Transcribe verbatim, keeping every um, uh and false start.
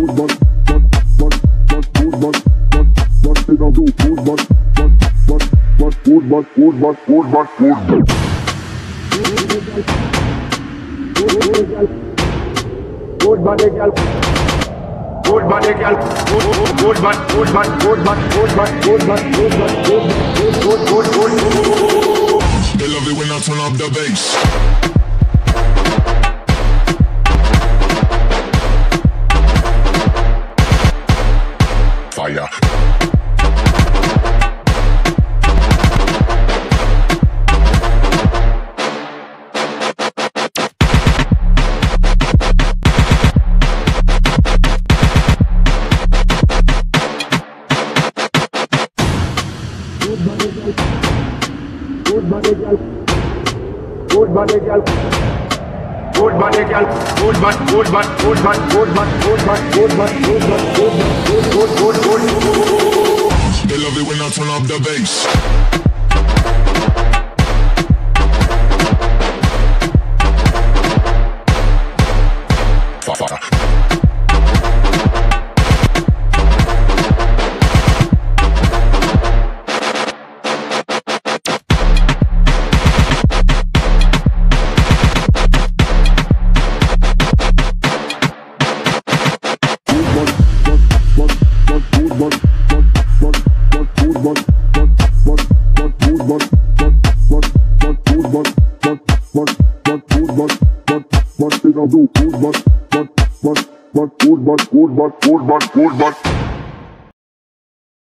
They love it when I turn up the bass. Fire. Good body girl, good body girl, good body girl, good body, good body, good body, good body, good body, good body, good body, good body, good, good, good, good. They love it when I turn up the bass. Fire. What, what, what, what, what, what, what, what, what, what, what,